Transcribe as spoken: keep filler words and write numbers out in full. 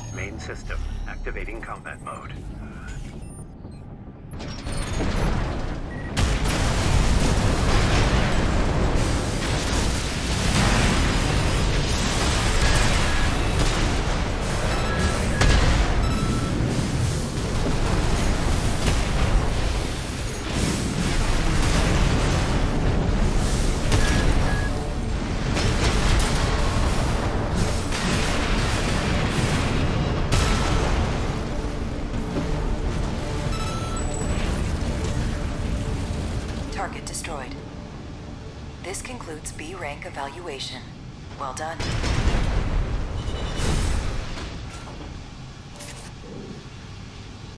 Main system, activating combat mode. Target destroyed. This concludes B rank evaluation. Well done.